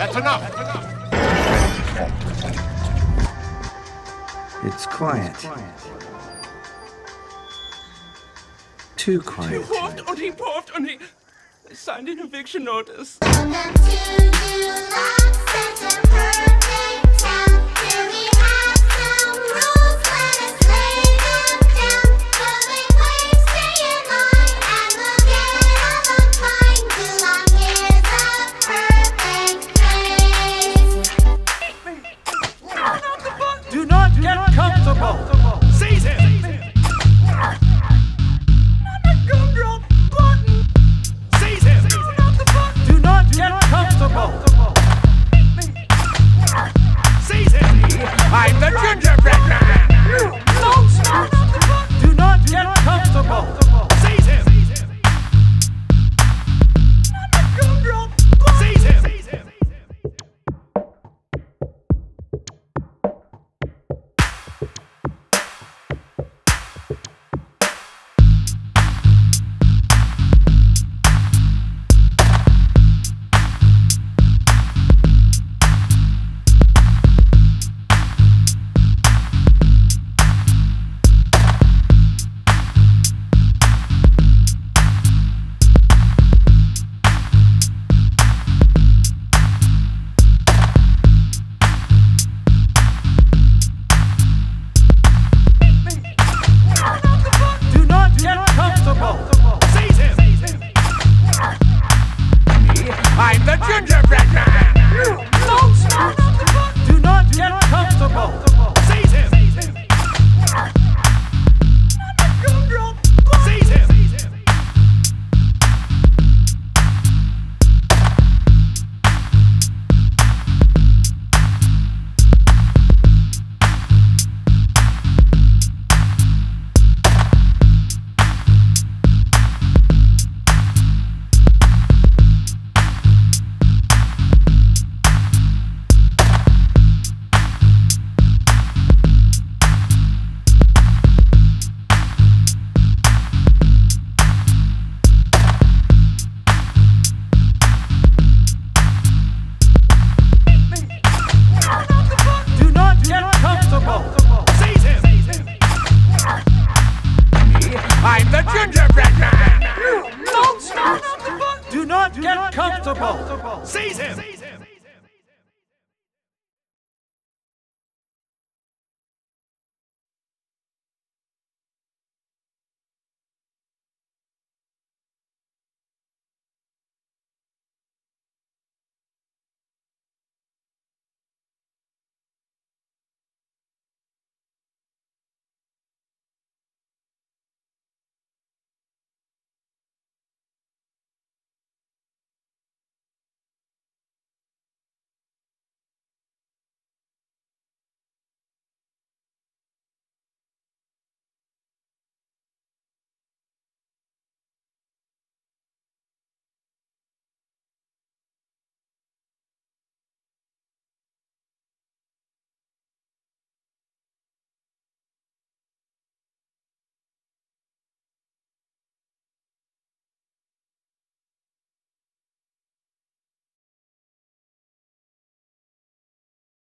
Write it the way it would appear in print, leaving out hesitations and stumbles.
That's enough. It's quiet. Too quiet. He puffed, and he signed an eviction notice. Do not get comfortable. Seize him! Gumdrop button. Seize him! Do not get comfortable. Seize him! I'm the gingerbread man! Do not get comfortable. Seize him! Gumdrop. Seize him! Do not get comfortable. Seize him! I'm the gingerbread man! Do not get comfortable. Seize him! Gumdrop. Seize him! Do not get comfortable. Seize him! I'm the gingerbread man! Do not get comfortable. Seize him!